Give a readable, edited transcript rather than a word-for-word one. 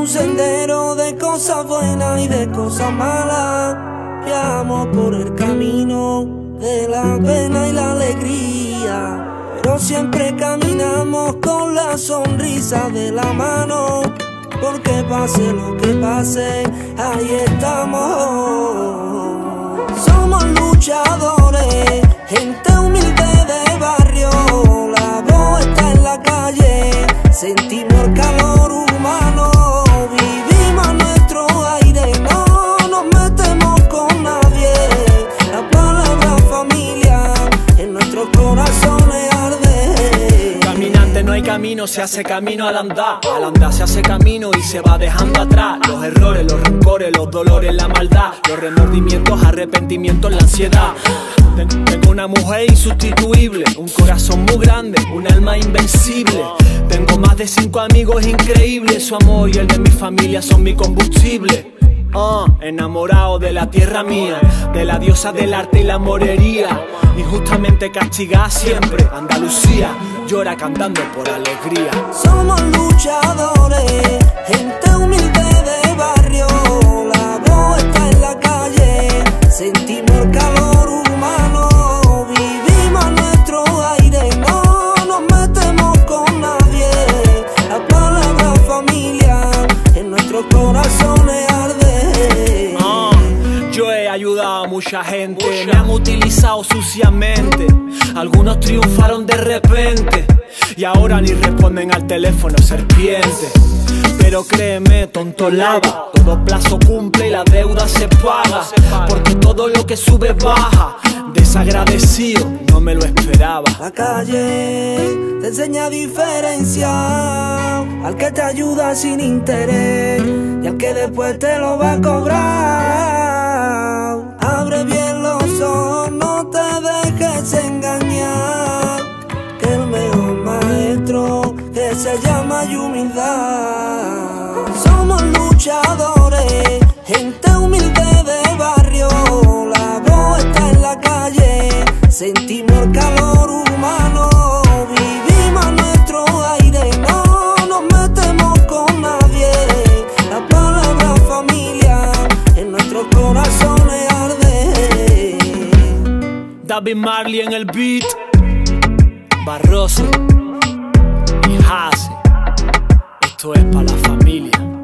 un sendero de cosas buenas y de cosas malas. Viajamos por el camino de la pena y la alegría, pero siempre caminamos con la sonrisa de la mano, porque pase lo que pase, ahí estamos. Somos luchadores, gente humilde de barrio, la voz está en la calle, sentimos el calor humano, vivimos nuestro aire, no nos metemos con nadie. La palabra familia en nuestros corazones arde. Caminante no hay camino, se hace camino al andar. Al andar se hace camino y se va dejando atrás los errores, los rencores, los dolores, la maldad, los remordimientos, arrepentimientos, la ansiedad. Tengo una mujer insustituible, un corazón muy grande, un alma invencible. Tengo más de 5 amigos increíbles, su amor y el de mi familia son mi combustible. Enamorado de la tierra mía, de la diosa del arte y la morería, injustamente castigada siempre. Andalucía llora cantando por alegría. Somos luchadores, gente humilde de barrio, la voz está en la calle, sentimos el calor humano, vivimos nuestro aire, no nos metemos con nadie. La palabra familia en nuestros corazones arde. Yo he ayudado a mucha gente, me han utilizado suciamente, algunos triunfaron de repente y ahora ni responden al teléfono, serpiente. Pero créeme, tontolaba, todo plazo cumple y la deuda se paga, porque todo lo que sube baja. Desagradecido, no me lo esperaba. La calle te enseña diferencia, al que te ayuda sin interés y al que después te lo va a cobrar. Abre bien los ojos, no te dejes engañar, que el mejor maestro que se llama humildad. Somos luchadores, gente humilde de barrio, la voz está en la calle, sentimos el calor humano, vivimos nuestro aire, no nos metemos con nadie. La palabra familia en nuestros corazones arde. David Marley en el beat, Barroso y Hase. Esto es para la familia.